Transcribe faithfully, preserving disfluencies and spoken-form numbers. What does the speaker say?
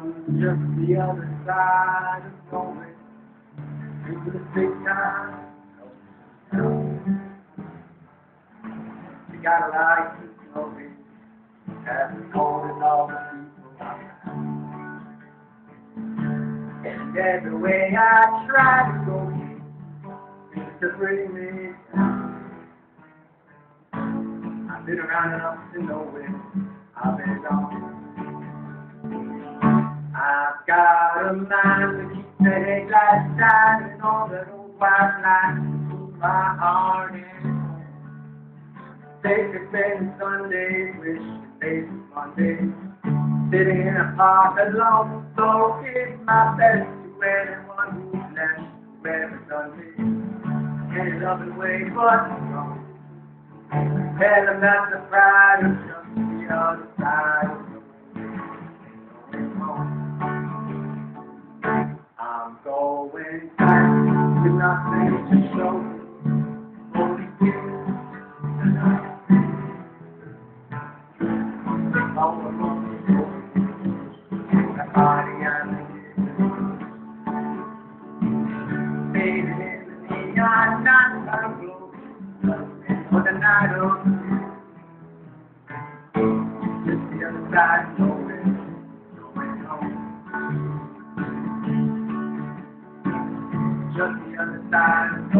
on just the other side of going into the big time. You got a lot to know me, as cold as all the people outside. And every way I try to go, seems to bring me down. I've been around enough to know it. I've been gone. I've got a mind to keep the headlights shining on that old white line to keep my heart in. Take a spend Sundays, wishing days was Monday. Sitting in a park alone, so give my best to anyone who's left, who ever done me any loving way but wrong. Tell them that the pride is just the other side of the going home. I'm going back to nothing to show. Only you and I. Oh, I'm only going that body I'm in. Faded in the neon nighttime glow. For the night of just the other side, going, going home. Just the other side.